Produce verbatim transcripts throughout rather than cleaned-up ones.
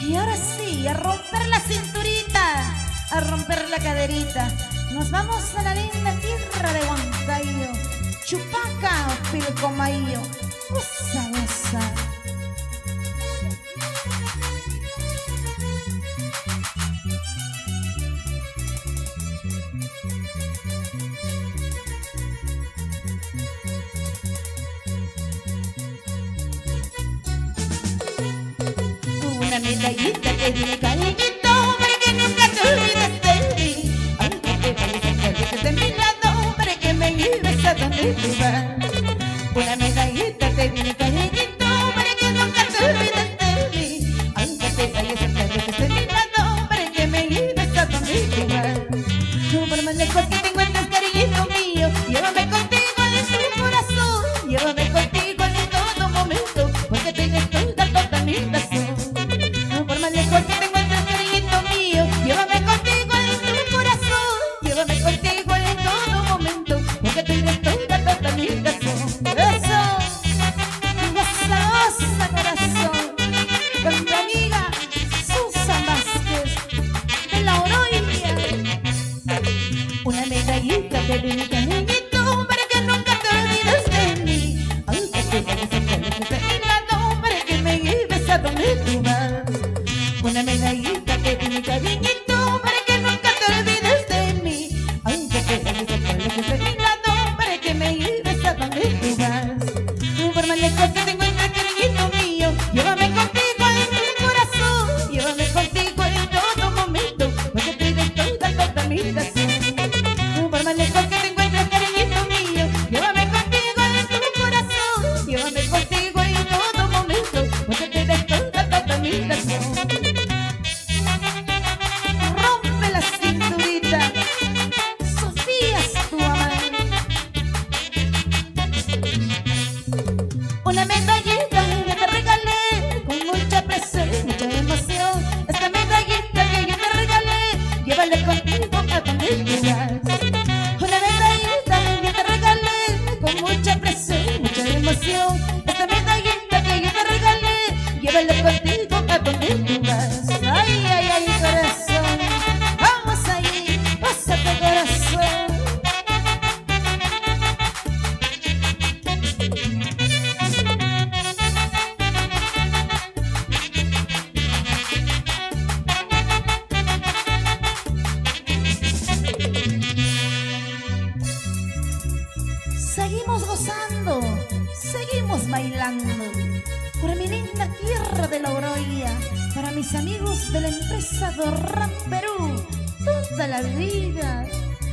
Y ahora sí, a romper la cinturita, a romper la caderita. Nos vamos a la linda tierra de Huancayo, Chupaca, Pilcomayo. Goza, goza. Una medallita te di, cariñito, para que nunca te olvides de mí. Aunque te vayas a perder de mi lado, para que me lleves a donde tú vas. Una medallita te di, cariñito, para que nunca te olvides de mí. Aunque te vayas a perder de mi lado, para que me lleves a donde tú vas. Por más lejos que te encuentres, cariñito mío, llévame contigo en tu corazón. Llévame contigo en todo momento, porque tienes toda, toda mi razón. Por más lejos que te encuentres, cariñito mío, llévame contigo en tu corazón. Llévame contigo en todo momento, porque tienes toda, toda mi razón. Eso, goza, goza, corazón, con mi amiga Susan Vázquez de la Oroya. Una medallita te doy, cariñito, para que nunca te olvides de mí. Aunque te vayas a perder de mi lado, para que me lleves a donde tú vas. Una medallita te doy, cariñito, para que nunca te olvides de mí. Aunque te vayas a perder de mi lado, para que me lleves a donde tú vas. Por más lejos que te encuentres, cariñito mío, llévame contigo en tu corazón. Llévame contigo en todo momento, porque tienes toda, toda mi razón. Por más lejos que te encuentres, cariñito mío, llévame contigo en tu corazón. Llévame contigo en todo momento, porque tienes toda, toda mi razón. Rompe la cinturita, Sofía es tu amante. Una medallita que te regalé con mucha presión, mucha emoción. Esta medallita que yo te regalé, llévala contigo a donde tú vas. Una medallita que te regalé con mucha presión, mucha emoción. Esta medallita que yo te regalé, llévala contigo a donde tú vas. Ay, ay, ay, corazón, vamos allí, pásate, corazón. Seguimos gozando, seguimos bailando por mi linda tierra de la Oroya, para mis amigos de la empresa Dorram Perú, toda la vida.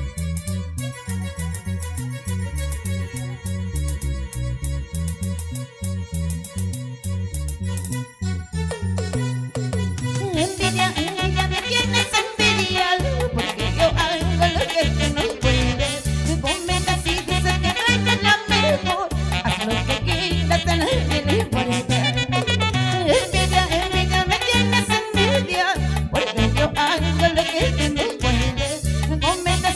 Envidia, envidia, me tienes envidia, porque yo hago lo que tú no puedes. Comentas y dices que tú eres la mejor, haz lo que quieras, a nadie le importa. Envidia, envidia, me tienes envidia, porque yo hago lo que tú no puedes. Comentas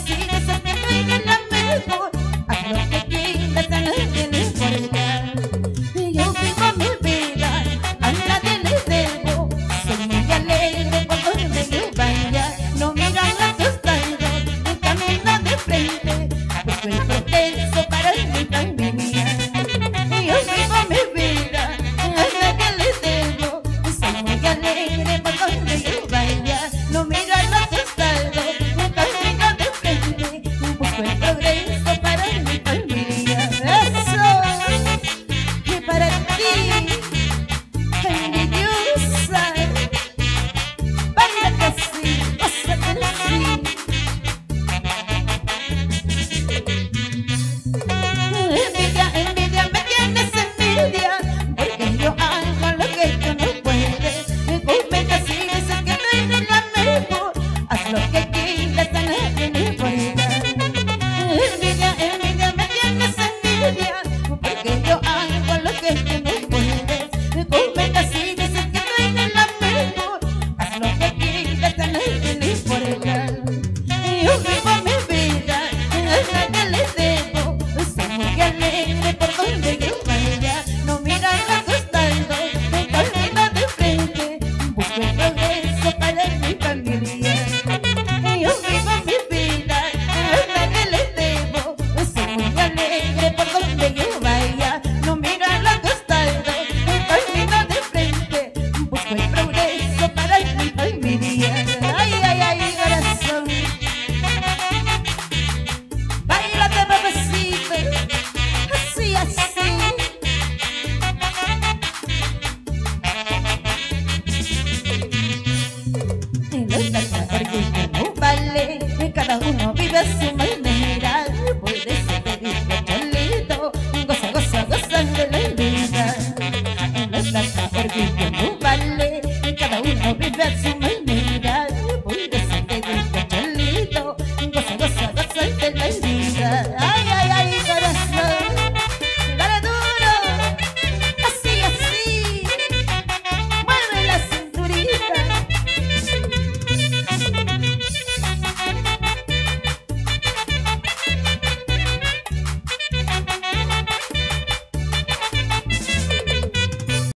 Marquito.